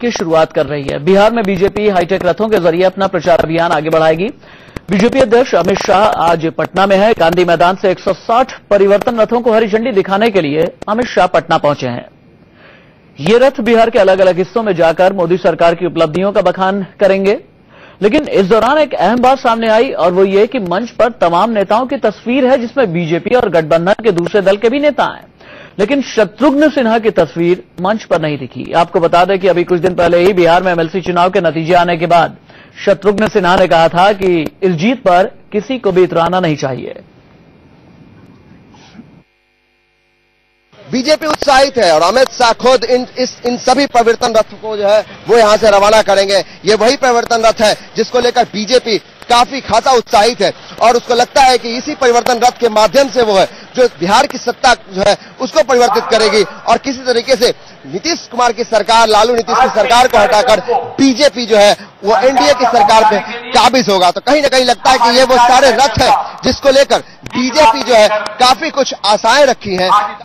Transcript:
की शुरुआत कर रही है। बिहार में बीजेपी हाईटेक रथों के जरिए अपना प्रचार अभियान आगे बढ़ाएगी। बीजेपी अध्यक्ष अमित शाह आज पटना में है। गांधी मैदान से 160 परिवर्तन रथों को हरी झंडी दिखाने के लिए अमित शाह पटना पहुंचे हैं। ये रथ बिहार के अलग अलग हिस्सों में जाकर मोदी सरकार की उपलब्धियों का बखान करेंगे। लेकिन इस दौरान एक अहम बात सामने आई और वो ये कि मंच पर तमाम नेताओं की तस्वीर है, जिसमें बीजेपी और गठबंधन के दूसरे दल के भी नेता हैं। लेकिन शत्रुघ्न सिन्हा की तस्वीर मंच पर नहीं दिखी। आपको बता दें कि अभी कुछ दिन पहले ही बिहार में एमएलसी चुनाव के नतीजे आने के बाद शत्रुघ्न सिन्हा ने कहा था कि इस जीत पर किसी को भी इतराना नहीं चाहिए। बीजेपी उत्साहित है और अमित शाह खुद इन सभी परिवर्तन रथ को जो है वो यहां से रवाना करेंगे। ये वही परिवर्तन रथ है जिसको लेकर बीजेपी काफी खासा उत्साहित है और उसको लगता है कि इसी परिवर्तन रथ के माध्यम से वो है जो बिहार की सत्ता जो है उसको परिवर्तित करेगी और किसी तरीके से नीतीश कुमार की सरकार, लालू नीतीश की सरकार को हटाकर बीजेपी जो है वो एनडीए की सरकार पे काबिज होगा। तो कहीं ना कहीं लगता है कि ये वो सारे रथ है जिसको लेकर बीजेपी जो है काफी कुछ आशाएं रखी हैं।